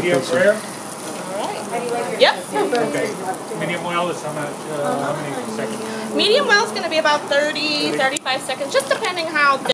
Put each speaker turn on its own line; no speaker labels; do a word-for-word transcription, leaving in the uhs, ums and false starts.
medium rare?
All right. Yep.
Okay. Medium well is how much? Uh, how many seconds?
Medium well is going to be about thirty, thirty-five seconds, just depending how